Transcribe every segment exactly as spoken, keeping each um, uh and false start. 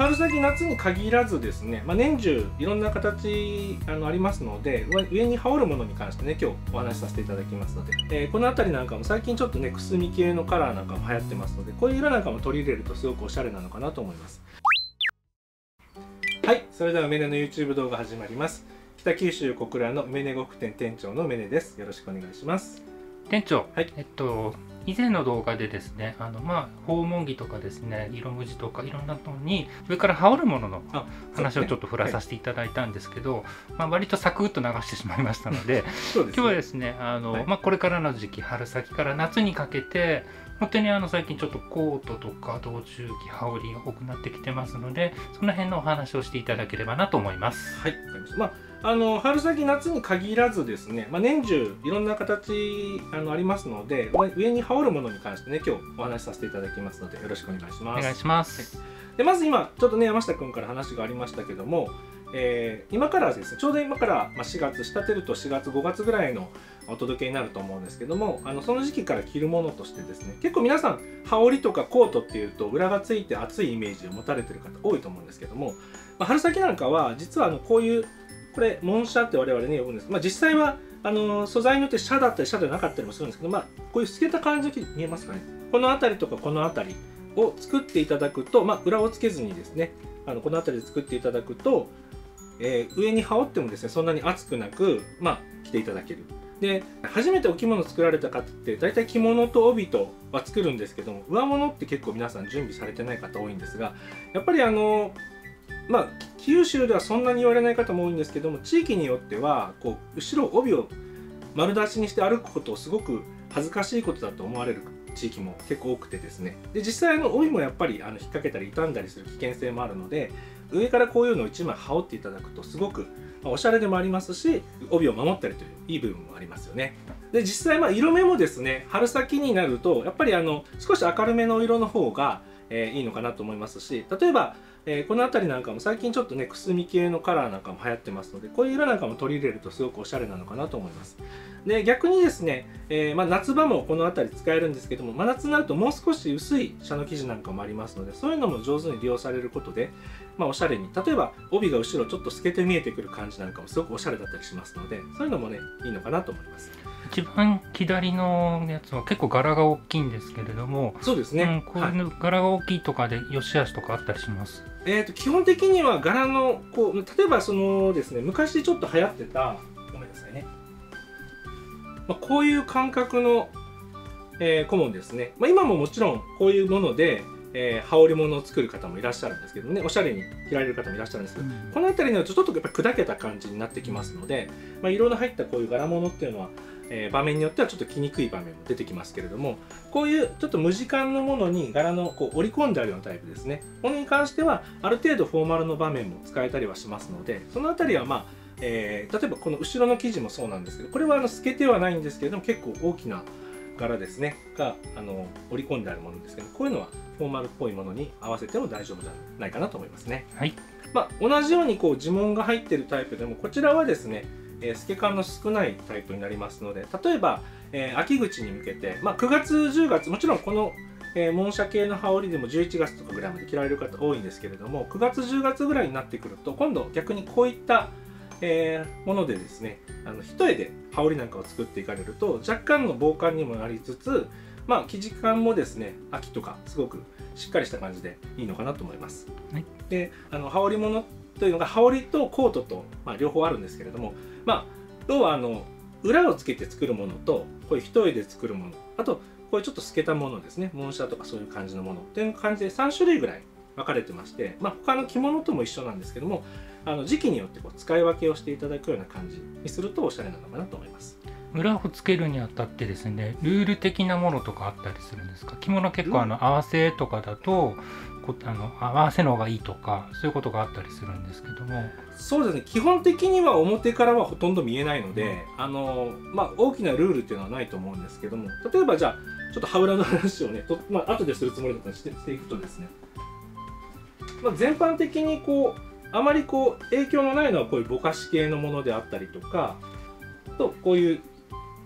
春先夏に限らずですね、まあ、年中いろんな形あのありますので、上に羽織るものに関してね今日お話しさせていただきますので、えー、この辺りなんかも最近ちょっとねくすみ系のカラーなんかも流行ってますので、こういう色なんかも取り入れるとすごくおしゃれなのかなと思います。はい、それでは梅根の YouTube 動画始まります。北九州小倉の梅根呉服店店長の梅根です。よろしくお願いします。 店長、 はい、 えっと以前の動画でですね、あのまあ訪問着とかですね、色無地とかいろんなのに上から羽織るものの話をちょっと振らさせていただいたんですけど、まあ割とサクッと流してしまいましたので、 そうですね、 今日はですね、あの、はい、まあこれからの時期、春先から夏にかけて本当にあの最近ちょっとコートとか道中着、羽織が多くなってきてますので、その辺のお話をしていただければなと思います。 はい、わかりました。まああの春先夏に限らずですね、まあ、年中いろんな形あのありますので、上に羽織るものに関してね今日お話しさせていただきますのでよろしくお願いします。 お願いします。 はい、でまず今ちょっとね山下君から話がありましたけども、えー、今からですねちょうど今からしがつ仕立てるとしがつごがつぐらいのお届けになると思うんですけども、あのその時期から着るものとしてですね、結構皆さん羽織とかコートっていうと裏がついて暑いイメージを持たれてる方多いと思うんですけども、まあ、春先なんかは実はあのこういうこれ紋紗って我々ね呼ぶんです。まあ、実際はあの素材によって紗だったり紗でなかったりもするんですけど、まあ、こういう透けた感じ見えますかね。この辺りとかこの辺りを作っていただくと、まあ、裏をつけずにですね、あのこの辺りで作っていただくと、えー、上に羽織ってもですねそんなに暑くなく、まあ、着ていただける。で初めてお着物作られた方って大体着物と帯とは作るんですけども、上物って結構皆さん準備されてない方多いんですが、やっぱりあのまあ九州ではそんなに言われない方も多いんですけども、地域によってはこう後ろ帯を丸出しにして歩くことをすごく恥ずかしいことだと思われる地域も結構多くてですね、で実際の帯もやっぱりあの引っ掛けたり傷んだりする危険性もあるので、上からこういうのをいちまい羽織っていただくとすごくおしゃれでもありますし、帯を守ったりといういい部分もありますよね。で実際まあ色目もですね春先になるとやっぱりあの少し明るめの色の方が、えー、いいのかなと思いますし、例えばえー、この辺りなんかも最近ちょっとねくすみ系のカラーなんかも流行ってますので、こういう色なんかも取り入れるとすごくおしゃれなのかなと思います。で逆にですね、えーまあ、夏場もこの辺り使えるんですけども、真夏になるともう少し薄い紗の生地なんかもありますので、そういうのも上手に利用されることで、まあ、おしゃれに、例えば帯が後ろちょっと透けて見えてくる感じなんかもすごくおしゃれだったりしますので、そういうのもねいいのかなと思います。 一番左のやつは結構柄が大きいんですけれども、 そうですね、 うん、こういう柄が大きいとかで良し悪しとかあったりします。 えーと基本的には柄のこう例えばそのですね昔ちょっと流行ってた、ごめんなさいね、まあ、こういう感覚の、えー、小紋ですね、まあ、今ももちろんこういうもので、えー、羽織物を作る方もいらっしゃるんですけどね、おしゃれに着られる方もいらっしゃるんですけど、うん、この辺りになるとちょっとやっぱり砕けた感じになってきますので、まあ、色の入ったこういう柄物っていうのはえー、場面によってはちょっと着にくい場面も出てきますけれども、こういうちょっと無地感のものに柄のこう織り込んであるようなタイプですね、これに関してはある程度フォーマルの場面も使えたりはしますので、その辺りはまあ、えー、例えばこの後ろの生地もそうなんですけど、これはあの透けてはないんですけれども結構大きな柄ですねがあの織り込んであるものですけど、こういうのはフォーマルっぽいものに合わせても大丈夫じゃないかなと思いますね。 はい、 まあ、同じようにこう地紋が入っているタイプでもこちらはですねえー、透け感の少ないタイプになりますので、例えば、えー、秋口に向けて、まあ、くがつじゅうがつもちろんこの、えー、紋紗系の羽織でもじゅういちがつとかぐらいまで着られる方多いんですけれども、くがつじゅうがつぐらいになってくると今度逆にこういった、えー、ものでですねあの一重で羽織なんかを作っていかれると若干の防寒にもなりつつ、まあ、生地感もですね秋とかすごくしっかりした感じでいいのかなと思います。はい、であの羽織物というのが羽織とコートと、まあ、両方あるんですけれども、まあ、要はあの裏をつけて作るものとこういう一重で作るもの、あとこういうちょっと透けたものですね、紋紗とかそういう感じのものっていう感じでさんしゅるいぐらい分かれてまして、まあ、他の着物とも一緒なんですけども、あの時期によってこう使い分けをしていただくような感じにするとおしゃれなのかなと思います。 裏をつけるにあたってですね、ルール的なものとかあったりするんですか？着物結構あの合わせとかだとこあの合わせの方がいいとかそういうことがあったりするんですけども。 そうですね、基本的には表からはほとんど見えないので、うん、あのまあ、大きなルールっていうのはないと思うんですけども、例えばじゃあちょっと羽裏の話をねと、まあ後でするつもりだったらしてしていくとですね、まあ、全般的にこうあまりこう影響のないのはこういうぼかし系のものであったりとか、とこういうで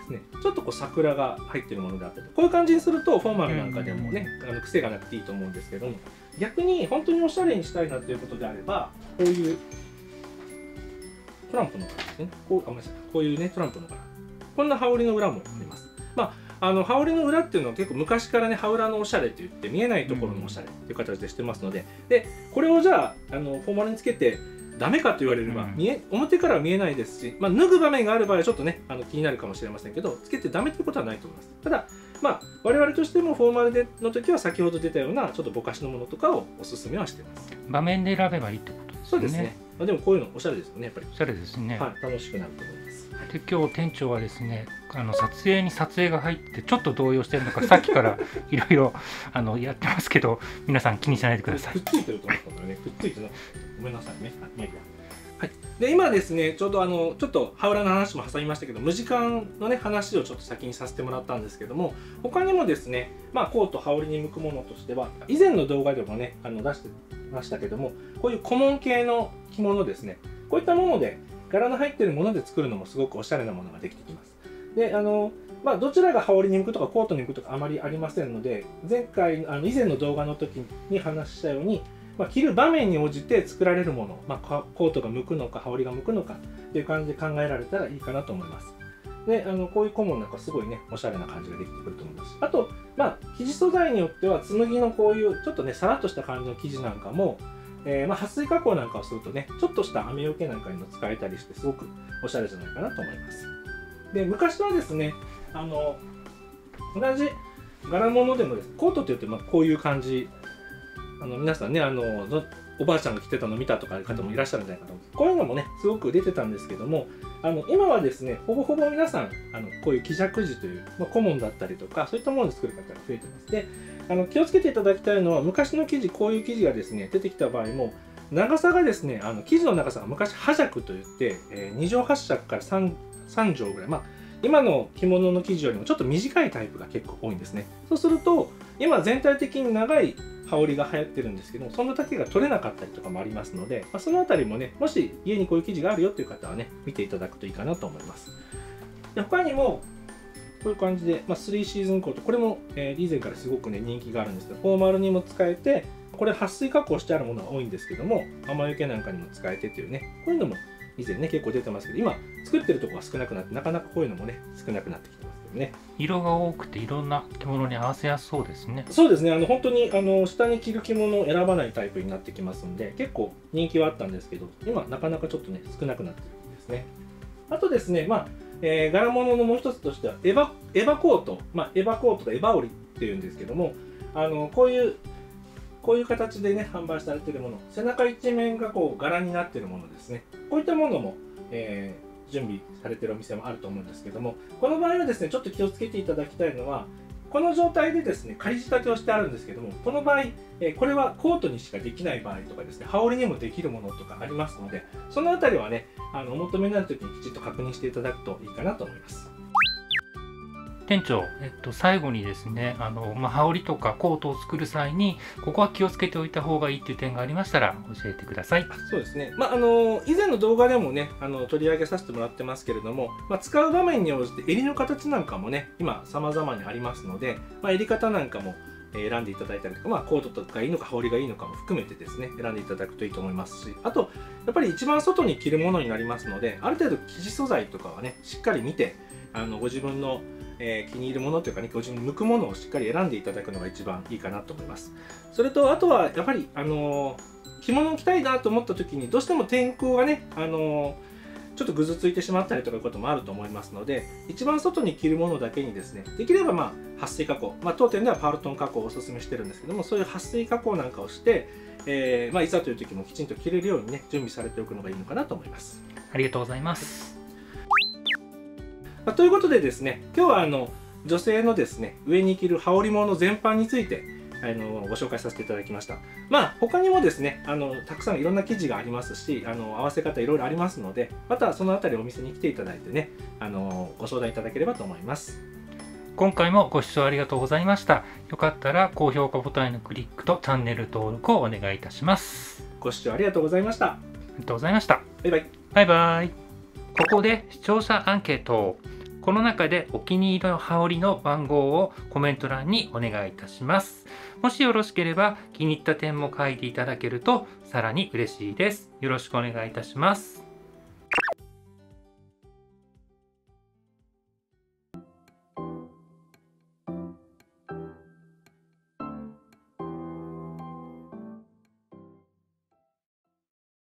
ですね、ちょっとこう桜が入ってるものであったり、こういう感じにするとフォーマルなんかでもね、あの癖がなくていいと思うんですけども、逆に本当におしゃれにしたいなということであれば、こういうトランプの柄ですね、こう、あ、ごめんなさい、こういうねトランプの柄、こんな羽織の裏もあります。まあ、あの羽織の裏っていうのは結構昔からね、羽裏のおしゃれといって見えないところのおしゃれっていう形でしてますので、でこれをじゃあ、あのフォーマルにつけてダメかと言われれば、うん、見え表からは見えないですし、まあ、脱ぐ場面がある場合はちょっとねあの気になるかもしれませんけど、つけてダメということはないと思います。ただ、まあ、我々としてもフォーマルでの時は先ほど出たようなちょっとぼかしのものとかをおすすめはしています。 場面で選べばいいってことですね。 そうですね。まあ、でもこういうのおしゃれですよね、やっぱり。 おしゃれですね。 はい、楽しくなると思います。 で今日店長はですね、あの撮影に撮影が入ってちょっと動揺してるのか、さっきからいろいろあのやってますけど、皆さん気にしないでください。 くっついてると思ったんだよね。くっついてなごめんなさいね。はい、はい、で今ですね、ちょうどあのちょっと羽裏の話も挟みましたけど、無時間のね話をちょっと先にさせてもらったんですけども、他にもですね、まあコート羽織に向くものとしては、以前の動画でもねあの出してましたけども、こういう小紋系の着物ですね、こういったもので柄の入っているもので作るのもすごくおしゃれなものができてきます。であのまあ、どちらが羽織に向くとかコートに向くとかあまりありませんので、前回あの以前の動画の時に話したように、まあ、着る場面に応じて作られるもの、まあ、コートが向くのか羽織が向くのかっていう感じで考えられたらいいかなと思います。であのこういう小紋なんかすごいねおしゃれな感じができてくると思います。あと、まあ、生地素材によっては紬のこういうちょっとねさらっとした感じの生地なんかも、えーまあ、撥水加工なんかをするとねちょっとした雨よけなんかにも使えたりしてすごくおしゃれじゃないかなと思います。で昔はですねあの同じ柄物でもです、コートって言ってまあこういう感じ、あの皆さんねあのおばあちゃんが着てたの見たとかいう方もいらっしゃるんじゃないかと思う。こういうのもねすごく出てたんですけども、あの今はですねほぼほぼ皆さんあのこういう木尺地という、まあ、小紋だったりとかそういったものを作る方が増えてます。であの気をつけていただきたいのは、昔の生地こういう生地がですね出てきた場合も長さがですねあの生地の長さが昔波尺といって、えー、に乗はち尺から 3, 3乗ぐらい、まあ今の着物の生地よりもちょっと短いタイプが結構多いんですね。そうすると今全体的に長い羽織が流行ってるんですけど、その丈が取れなかったりとかもありますので、まあ、そのあたりもねもし家にこういう生地があるよっていう方はね見ていただくといいかなと思います。で他にもこういう感じで、まあ、スリーシーズンコート、これも、えー、以前からすごくね人気があるんですけど、フォーマルにも使えて、これ撥水加工してあるものが多いんですけども、雨よけなんかにも使えてっていうね、こういうのも以前ね結構出てますけど、今作ってるところが少なくなって、なかなかこういうのもね少なくなってきてますけどね。 色が多くていろんな着物に合わせやすそうですね。 そうですね、あの本当にあの下に着る着物を選ばないタイプになってきますんで、結構人気はあったんですけど、今なかなかちょっとね少なくなってるんですね。あとですね、まあ、えー、柄物のもう一つとしてはエバエバコート、まあ、エバコートとエバ織りっていうんですけども、あのこういうこういう形でね販売されているもの、背中一面がこう柄になっているものですね。こういったものも、えー、準備されているお店もあると思うんですけども、この場合はですねちょっと気をつけていただきたいのは、この状態でですね仮仕立てをしてあるんですけども、この場合、えー、これはコートにしかできない場合とかですね、羽織にもできるものとかありますので、そのあたりはねあのお求めになるときにきちっと確認していただくといいかなと思います。 店長、えっと、最後にですね、あの、まあ、羽織とかコートを作る際にここは気をつけておいた方がいいっていう点がありましたら教えてください。 そうですね、まあ、あの以前の動画でもねあの取り上げさせてもらってますけれども、まあ、使う場面に応じて襟の形なんかもね今様々にありますので、まあ、襟方なんかも選んでいただいたりとか、まあ、コートとかいいのか羽織がいいのかも含めてですね選んでいただくといいと思いますし、あとやっぱり一番外に着るものになりますので、ある程度生地素材とかはねしっかり見て、あのご自分のえー、気に入るものというかね、ご自分に向くものをしっかり選んでいただくのが一番いいかなと思います。それとあとはやっぱり、あのー、着物を着たいなと思った時にどうしても天候がね、あのー、ちょっとぐずついてしまったりとかいうこともあると思いますので、一番外に着るものだけにですね、できればまあ撥水加工、まあ、当店ではパールトン加工をおすすめしてるんですけども、そういう撥水加工なんかをして、えーまあ、いざという時もきちんと着れるようにね準備されておくのがいいのかなと思います。 ありがとうございます。 まあ、ということでですね、今日はあの女性のですね上に着る羽織物全般についてあのご紹介させていただきました。まあ他にもですねあのたくさんいろんな生地がありますし、あの合わせ方いろいろありますので、またそのあたりお店に来ていただいてねあのご相談いただければと思います。 今回もご視聴ありがとうございました。よかったら高評価ボタンへのクリックとチャンネル登録をお願いいたします。 ご視聴ありがとうございました。 ありがとうございました。 バイバイ。 バイバイ。ここで視聴者アンケート。 この中でお気に入りの羽織の番号をコメント欄にお願いいたします。もしよろしければ気に入った点も書いていただけるとさらに嬉しいです。よろしくお願いいたします。